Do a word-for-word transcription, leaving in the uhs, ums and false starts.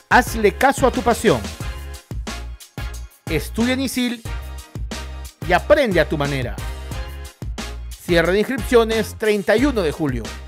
Hazle caso a tu pasión. Estudia en I S I L y aprende a tu manera. Cierre de inscripciones treinta y uno de julio.